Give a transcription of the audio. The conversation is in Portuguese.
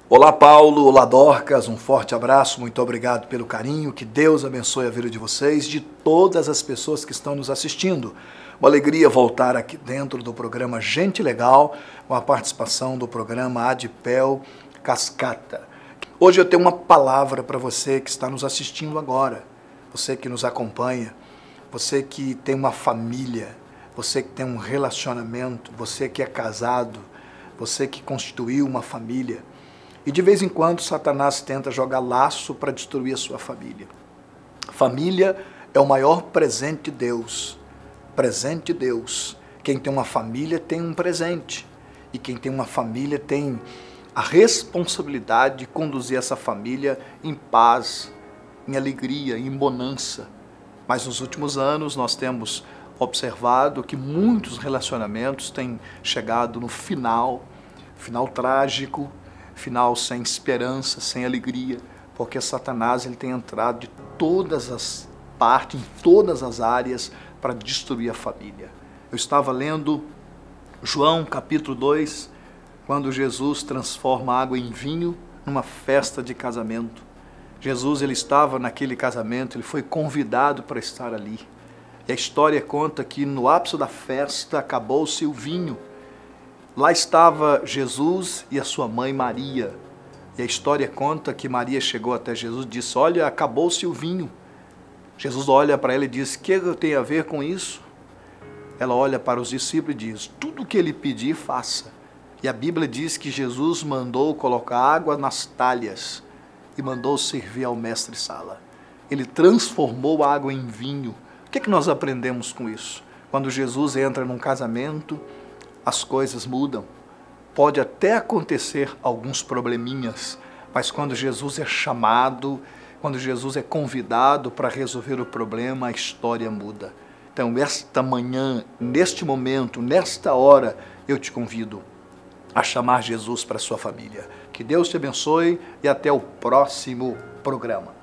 Olá Paulo, olá Dorcas, um forte abraço, muito obrigado pelo carinho, que Deus abençoe a vida de vocês, de todas as pessoas que estão nos assistindo. Uma alegria voltar aqui dentro do programa Gente Legal, com a participação do programa Adipel Cascata. Hoje eu tenho uma palavra para você que está nos assistindo agora, você que nos acompanha, você que tem uma família, você que tem um relacionamento, você que é casado, você que constituiu uma família. E de vez em quando Satanás tenta jogar laço para destruir a sua família. Família é o maior presente de Deus. Presente de Deus. Quem tem uma família tem um presente. E quem tem uma família tem a responsabilidade de conduzir essa família em paz, em alegria, em bonança. Mas nos últimos anos nós temos observado que muitos relacionamentos têm chegado no final trágico, final sem esperança, sem alegria, porque Satanás ele tem entrado de todas as partes, em todas as áreas, para destruir a família. Eu estava lendo João capítulo 2, quando Jesus transforma a água em vinho numa festa de casamento. Jesus ele estava naquele casamento, ele foi convidado para estar ali. E a história conta que no ápice da festa acabou-se o vinho. Lá estava Jesus e a sua mãe Maria. E a história conta que Maria chegou até Jesus e disse: olha, acabou-se o vinho. Jesus olha para ela e diz: o que eu tenho a ver com isso? Ela olha para os discípulos e diz: tudo o que ele pedir, faça. E a Bíblia diz que Jesus mandou colocar água nas talhas e mandou servir ao mestre-sala. Ele transformou a água em vinho. O que nós aprendemos com isso? Quando Jesus entra num casamento, as coisas mudam. Pode até acontecer alguns probleminhas, mas quando Jesus é chamado, quando Jesus é convidado para resolver o problema, a história muda. Então, esta manhã, neste momento, nesta hora, eu te convido a chamar Jesus para a sua família. Que Deus te abençoe e até o próximo programa.